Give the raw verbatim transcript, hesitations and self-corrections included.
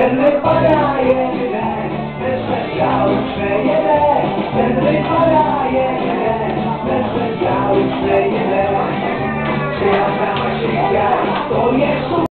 ten vypadá jeden, ten se dál už nejede, ten vypadá jeden, ten se dál už nejede. Přijatá Mašinka, to je super.